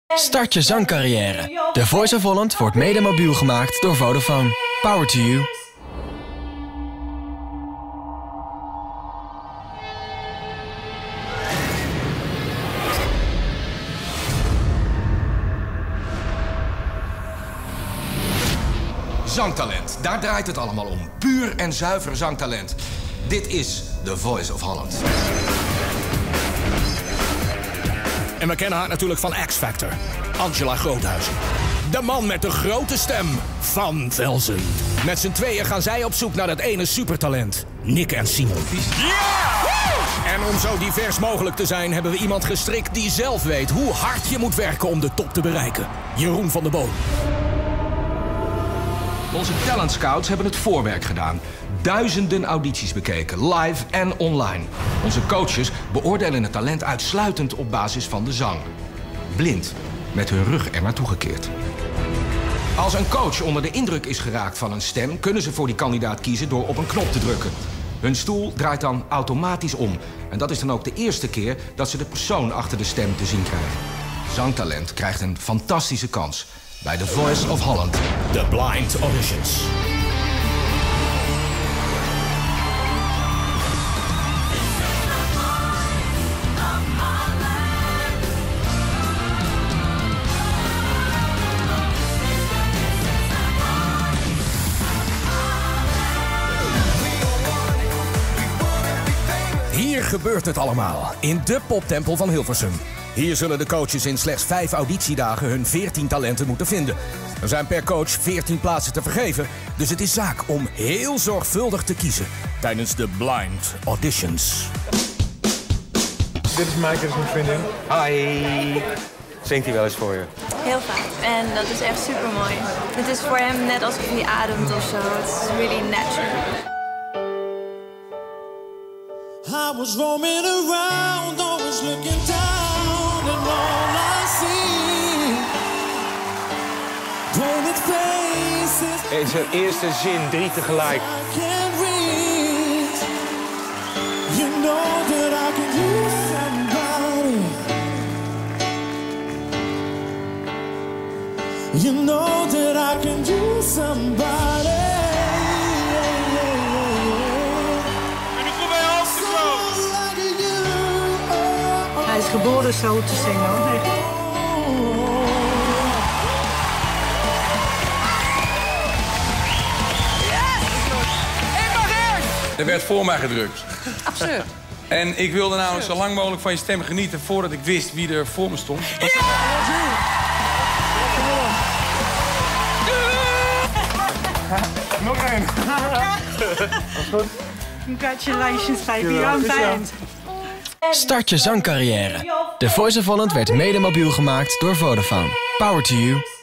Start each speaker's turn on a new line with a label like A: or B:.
A: Start je zangcarrière. The Voice of Holland wordt mede mobiel gemaakt door Vodafone. Power to you.
B: Zangtalent, daar draait het allemaal om. Puur en zuiver zangtalent. Dit is The Voice of Holland.
C: En we kennen haar natuurlijk van X Factor. Angela Groothuizen. De man met de grote stem, Van Velzen. Met z'n tweeën gaan zij op zoek naar dat ene supertalent. Nick en Simon. Yeah! En om zo divers mogelijk te zijn, hebben we iemand gestrikt die zelf weet hoe hard je moet werken om de top te bereiken. Jeroen van der Boom.
B: Onze talent scouts hebben het voorwerk gedaan. Duizenden audities bekeken, live en online. Onze coaches beoordelen het talent uitsluitend op basis van de zang. Blind, met hun rug er naartoe gekeerd. Als een coach onder de indruk is geraakt van een stem, kunnen ze voor die kandidaat kiezen door op een knop te drukken. Hun stoel draait dan automatisch om. En dat is dan ook de eerste keer dat ze de persoon achter de stem te zien krijgen. Zangtalent krijgt een fantastische kans bij The Voice of Holland.
C: The Blind Auditions. Hier gebeurt het allemaal, in de poptempel van Hilversum. Hier zullen de coaches in slechts 5 auditiedagen hun 14 talenten moeten vinden. Er zijn per coach 14 plaatsen te vergeven, dus het is zaak om heel zorgvuldig te kiezen tijdens de Blind Auditions.
D: Dit is Mike, dit is mijn vriendin.
E: Hi. Zingt hij wel eens voor je?
F: Heel vaak. En dat is echt super mooi. Het is voor hem net alsof hij ademt of zo. Het is really natural.
G: I was roaming around, always looking down, and all I see, painted faces.
E: In zijn eerste zin 3 tegelijk.
G: I can't reach. You know that I can use somebody. You know that I can use somebody.
H: Hij is geboren zo te zingen.
I: Er werd voor mij gedrukt.
H: Absurd.
I: En ik wilde namelijk zo lang mogelijk van je stem genieten voordat ik wist wie er voor me stond.
H: Ja!
D: Nog één. Was goed?
H: Congratulations, baby. You're band.
A: Start je zangcarrière. The Voice of Holland werd mede mobiel gemaakt door Vodafone. Power to you.